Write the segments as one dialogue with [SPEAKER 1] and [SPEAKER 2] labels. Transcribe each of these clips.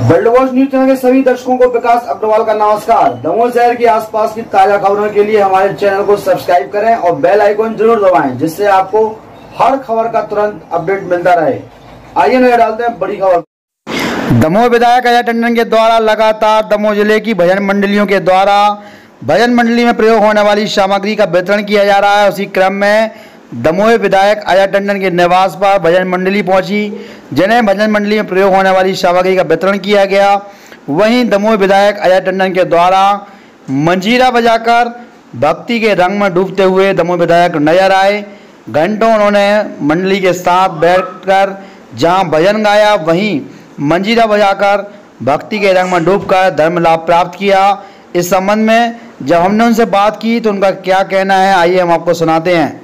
[SPEAKER 1] World watch news channel के सभी दर्शकों को विकास अग्रवाल का नमस्कार। दमोह शहर के आसपास की ताजा खबरों के लिए हमारे चैनल को सब्सक्राइब करें और बेल आइकन जरूर दबाएं, जिससे आपको हर खबर का तुरंत अपडेट मिलता रहे। आइए नजर डालते हैं बड़ी खबर। दमोह विधायक अजय टंडन के द्वारा लगातार दमोह जिले की भजन मंडलियों के द्वारा भजन मंडली में प्रयोग होने वाली सामग्री का वितरण किया जा रहा है। उसी क्रम में दमोह विधायक अजय टंडन के निवास पर भजन मंडली पहुंची, जिन्हें भजन मंडली में प्रयोग होने वाली सामग्री का वितरण किया गया। वहीं दमोह विधायक अजय टंडन के द्वारा मंजीरा बजाकर भक्ति के रंग में डूबते हुए दमोह विधायक नजर आए। घंटों उन्होंने मंडली के साथ बैठकर जहां भजन गाया, वहीं मंजीरा बजाकर भक्ति के रंग में डूबकर धर्म लाभ प्राप्त किया। इस संबंध में जब हमने उनसे बात की तो उनका क्या कहना है, आइए हम आपको सुनाते हैं।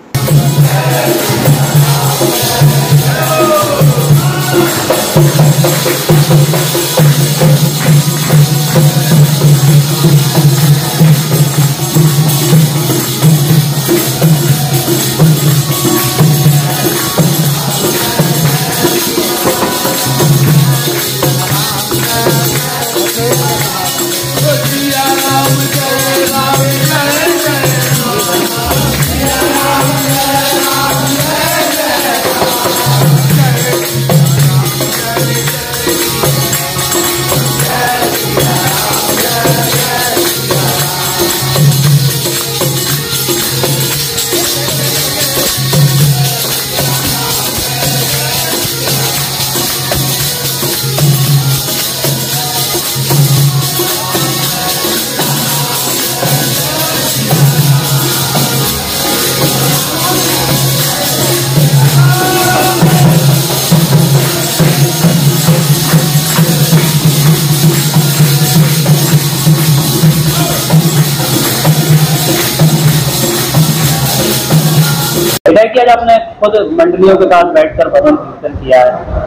[SPEAKER 2] कि आज आपने खुद मंडलियों के साथ बैठकर भजन कीर्तन किया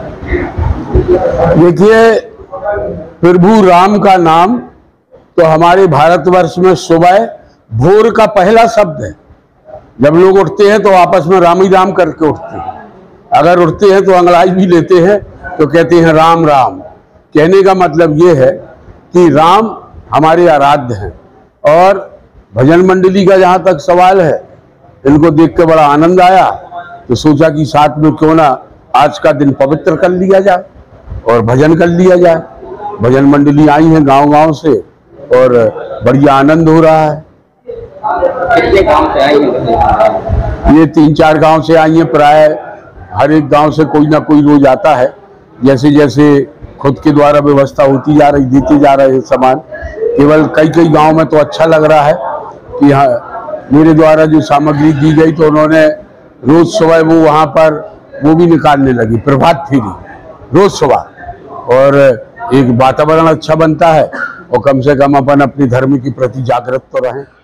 [SPEAKER 2] है।
[SPEAKER 3] देखिए, प्रभु राम का नाम तो हमारे भारतवर्ष में सुबह भोर का पहला शब्द है। जब लोग उठते हैं तो आपस में राम ही राम करके उठते हैं। अगर उठते हैं तो अंगड़ाई भी लेते हैं तो कहते हैं राम राम। कहने का मतलब ये है कि राम हमारे आराध्य हैं। और भजन मंडली का जहाँ तक सवाल है, इनको देख के बड़ा आनंद आया तो सोचा कि साथ में क्यों ना आज का दिन पवित्र कर लिया जाए और भजन कर लिया जाए। भजन मंडली आई है गांव-गांव से और बढ़िया आनंद हो रहा है।
[SPEAKER 2] कितने गांव से आई हैं?
[SPEAKER 3] ये 3-4 गांव से आई हैं। प्राय हर एक गांव से कोई ना कोई रोज आता है। जैसे जैसे खुद के द्वारा व्यवस्था होती जा रही, देते जा रहे हैं सामान। केवल कई गाँव में तो अच्छा लग रहा है कि यहाँ मेरे द्वारा जो सामग्री दी गई तो उन्होंने रोज सुबह वो वहाँ पर वो भी निकालने लगी, प्रभात फेरी रोज सुबह। और एक वातावरण अच्छा बनता है और कम से कम अपन अपने धर्म के प्रति जागृत तो रहें।